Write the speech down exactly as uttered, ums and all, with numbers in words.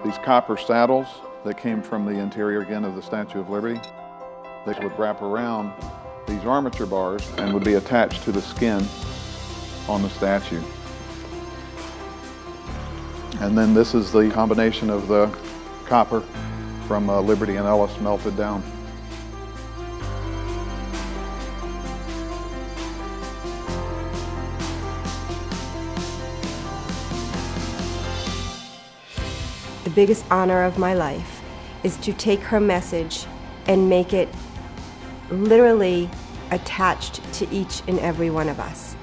These copper saddles that came from the interior again of the Statue of Liberty, they would wrap around these armature bars and would be attached to the skin on the statue. And then this is the combination of the copper from uh, Liberty and Ellis melted down. The biggest honor of my life is to take her message and make it literally attached to each and every one of us.